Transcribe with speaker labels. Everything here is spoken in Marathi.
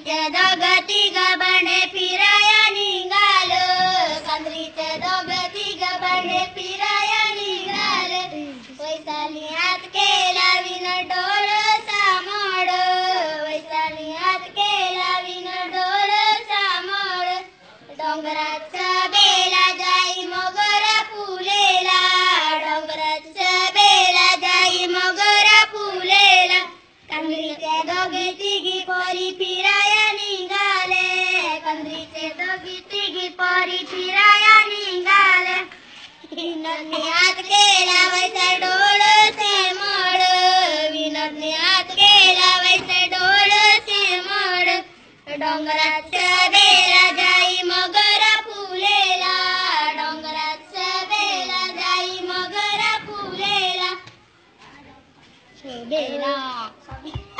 Speaker 1: कंदरीचे दोघं तिघं बने फिराया निघालो, कंदरीचे दोघं तिघं बने फिराया निघाले. वैशाली हात केला विन डोळ सामोड, वैशाली हात केला विन डोळ सामोड. डोंगराचा बेला जाई मोगरा फुलेला, डोंगराचा बेला जाई मोगरा फुलेला. कंदरीचे दोघी तिघी पोरी फिराया निघाले, कंदरीचे दोघी तिघी पोरी फिराया निघाले. विनोदने हात केला वैसा डोळ से मोड, विनोदने हात केला वैसा डोळ से मोड. डोंगराचा बेला जाई मोगरा फुलेला, डोंगराचा बेला जाई मोगरा फुलेला. बेला